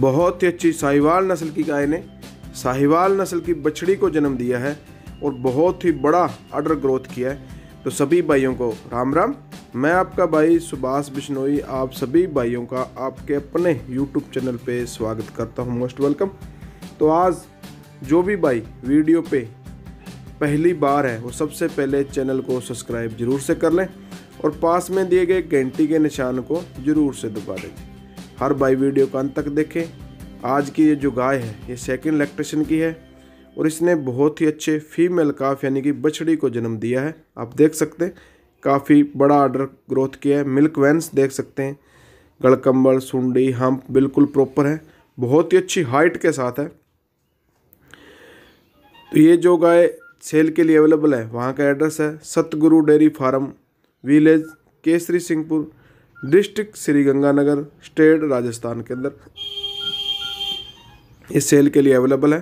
बहुत ही अच्छी साहिवाल नस्ल की गाय ने साहिवाल नस्ल की बछड़ी को जन्म दिया है और बहुत ही बड़ा अडर ग्रोथ किया है। तो सभी भाइयों को राम राम। मैं आपका भाई सुभाष बिश्नोई आप सभी भाइयों का आपके अपने YouTube चैनल पे स्वागत करता हूं। Most welcome. तो आज जो भी भाई वीडियो पे पहली बार है वो सबसे पहले चैनल को सब्सक्राइब जरूर से कर लें और पास में दिए गए घंटी के निशान को जरूर से दबा दें। हर भाई वीडियो का अंत तक देखें। आज की ये जो गाय है ये सेकंड लैक्टेशन की है और इसने बहुत ही अच्छे फीमेल काफ यानी कि बछड़ी को जन्म दिया है। आप देख सकते हैं काफ़ी बड़ा आर्डर ग्रोथ किया है। मिल्क वैन्स देख सकते हैं, गलकंबल सुंडी हम्प बिल्कुल प्रॉपर है, बहुत ही अच्छी हाइट के साथ है। तो ये जो गाय सेल के लिए अवेलेबल है वहाँ का एड्रेस है Satguru dairy farm, village Kesri Singhpur, district Shri Ganganagar, state Rajasthan के अंदर ये सेल के लिए अवेलेबल है।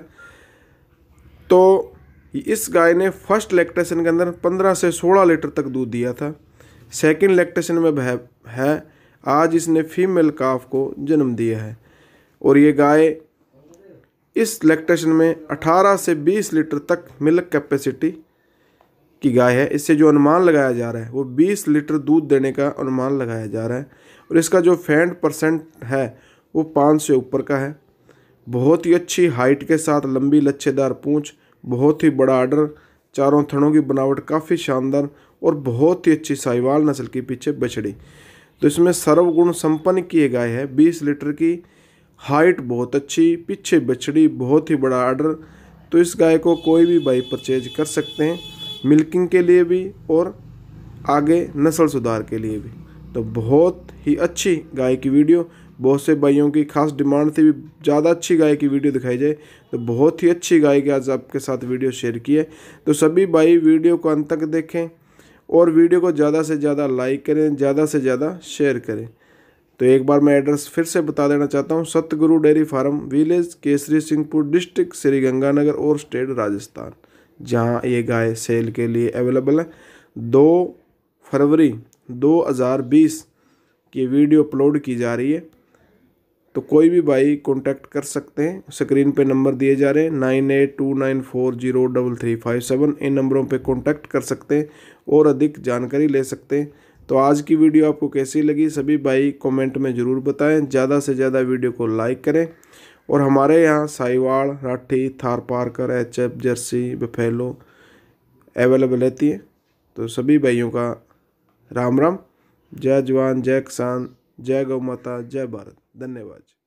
तो इस गाय ने फर्स्ट लैक्टेशन के अंदर 15 से 16 लीटर तक दूध दिया था। सेकंड लैक्टेशन में है आज इसने फीमेल काफ को जन्म दिया है और ये गाय इस लैक्टेशन में 18 से 20 लीटर तक मिल्क कैपेसिटी की गाय है। इससे जो अनुमान लगाया जा रहा है वो 20 लीटर दूध देने का अनुमान लगाया जा रहा है और इसका जो फैट परसेंट है वो 5 से ऊपर का है। बहुत ही अच्छी हाइट के साथ लंबी लच्छेदार पूंछ, बहुत ही बड़ा आर्डर, चारों थनों की बनावट काफ़ी शानदार और बहुत ही अच्छी साहिवाल नस्ल की पीछे बछड़ी। तो इसमें सर्वगुण संपन्न की ये गाय है। 20 लीटर की हाइट, बहुत अच्छी पीछे बछड़ी, बहुत ही बड़ा आर्डर। तो इस गाय को कोई भी भाई परचेज कर सकते हैं, मिल्किंग के लिए भी और आगे नस्ल सुधार के लिए भी। तो बहुत ही अच्छी गाय की वीडियो, बहुत से भाइयों की खास डिमांड थी ज़्यादा अच्छी गाय की वीडियो दिखाई जाए, तो बहुत ही अच्छी गाय की आज आपके साथ वीडियो शेयर की है। तो सभी भाई वीडियो को अंत तक देखें और वीडियो को ज़्यादा से ज़्यादा लाइक करें, ज़्यादा से ज़्यादा शेयर करें। तो एक बार मैं एड्रेस फिर से बता देना चाहता हूँ, Satguru dairy farm, village Kesri Singhpur, district Shri Ganganagar और स्टेट राजस्थान, जहाँ ये गाय सेल के लिए अवेलेबल है। 2 फरवरी 2020 की वीडियो अपलोड की जा रही है। तो कोई भी भाई कांटेक्ट कर सकते हैं, स्क्रीन पे नंबर दिए जा रहे हैं 9829403357। इन नंबरों पे कांटेक्ट कर सकते हैं और अधिक जानकारी ले सकते हैं। तो आज की वीडियो आपको कैसी लगी सभी भाई कमेंट में ज़रूर बताएं। ज़्यादा से ज़्यादा वीडियो को लाइक करें और हमारे यहाँ Sahiwal, Rathi, Tharparkar, HF, Jersey, buffalo available रहती है। तो सभी भाइयों का राम राम। जय जवान, जय किसान, जय गौ माता, जय भारत। धन्यवाद।